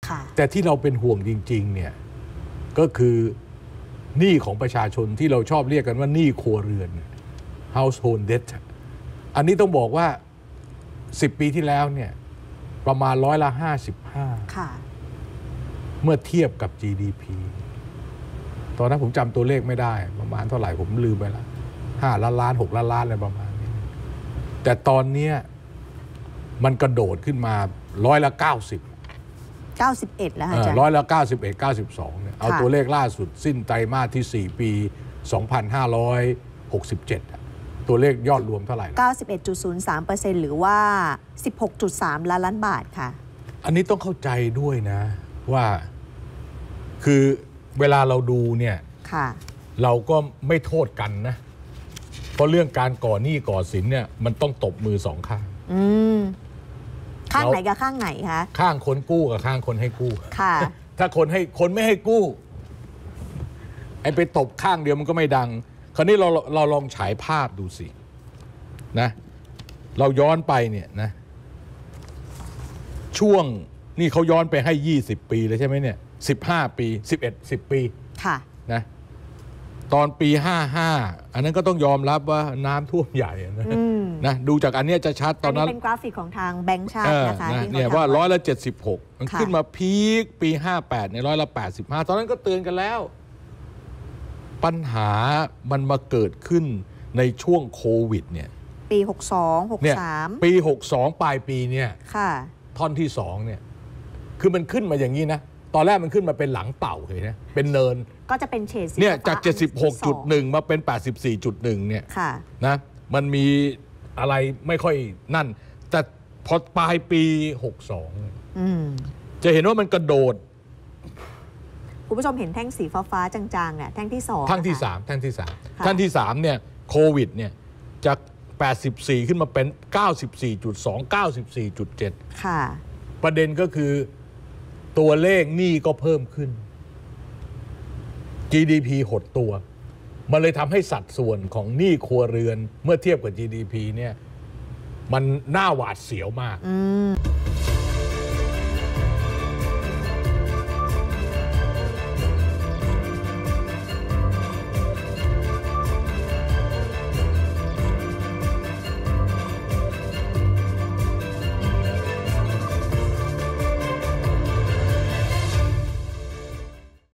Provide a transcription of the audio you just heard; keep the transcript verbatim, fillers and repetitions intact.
แต่ที่เราเป็นห่วงจริงๆเนี่ยก็คือหนี้ของประชาชนที่เราชอบเรียกกันว่าหนี้ครัวเรือน household debt อันนี้ต้องบอกว่าสิบปีที่แล้วเนี่ยประมาณร้อยละห้าสิบห้าเมื่อเทียบกับ จี ดี พี ตอนนั้นผมจำตัวเลขไม่ได้ประมาณเท่าไหร่ผมลืมไปแล้วห้าล้านล้านหกล้านล้านอะไรประมาณนี้แต่ตอนนี้มันกระโดดขึ้นมาร้อยละเก้าสิบเก้าสิบเอ็ดแล้วอาจารย์ร้อยละเก้าสิบเอ็ด เก้าสิบสองเนี่ยเอาตัวเลขล่าสุดสิ้นไตรมาสที่สี่ปีสองพันห้าร้อยหกสิบเจ็ดตัวเลขยอดรวมเท่าไหร่เก้าสิบเอ็ดจุดศูนย์สามเปอร์เซ็นต์ หรือว่า สิบหกจุดสาม ล้านล้านบาทค่ะอันนี้ต้องเข้าใจด้วยนะว่าคือเวลาเราดูเนี่ยเราก็ไม่โทษกันนะเพราะเรื่องการก่อหนี้ก่อสินเนี่ยมันต้องตบมือสองข้างอืมข้างไหนกับข้างไหนคะข้างคนกู้กับข้างคนให้กู้ค่ะถ้าคนให้คนไม่ให้กู้ไอ้ไปตบข้างเดียวมันก็ไม่ดังคราวนี้เราเราลองฉายภาพดูสินะเราย้อนไปเนี่ยนะช่วงนี่เขาย้อนไปให้ยี่สิบปีเลยใช่ไหมเนี่ยสิบห้าปีสิบเอ็ด สิบปีค่ะนะตอนปีห้าห้าอันนั้นก็ต้องยอมรับว่าน้ำท่วมใหญ่นะนะดูจากอันนี้จะชัดตอนนั้นเป็นกราฟิกของทางแบงก์ชาตินะคะเนี่ยว่าร้อยละเจ็ดสิบหกมันขึ้นมาพีคปีห้าแปดในร้อยละแปดสิบห้าตอนนั้นก็เตือนกันแล้วปัญหามันมาเกิดขึ้นในช่วงโควิดเนี่ยปีหกสอง หกสามปีหกสองปลายปีเนี่ยค่ะท่อนที่สองเนี่ยคือมันขึ้นมาอย่างนี้นะตอนแรกมันขึ้นมาเป็นหลังเต่าเลยนะเป็นเนินก็จะเป็นเฉดสีเนี่ยจาก เจ็ดสิบหกจุดหนึ่ง มาเป็น แปดสิบสี่จุดหนึ่ง เนี่ยนะมันมีอะไรไม่ค่อยนั่นแต่พอปลายปีหกสองจะเห็นว่ามันกระโดดคุณผู้ชมเห็นแท่งสีฟ้าๆจางๆเนี่ยแท่งที่สองแท่งที่สามแท่งที่สามแท่งที่สามเนี่ยโควิดเนี่ยจากแปดสิบสี่ขึ้นมาเป็น เก้าสิบสี่จุดสอง เก้าสิบสี่จุดเจ็ดค่ะประเด็นก็คือตัวเลขหนี้ก็เพิ่มขึ้น จี ดี พี หดตัวมันเลยทำให้สัดส่วนของหนี้ครัวเรือนเมื่อเทียบกับ จี ดี พี เนี่ยมันน่าหวาดเสียวมาก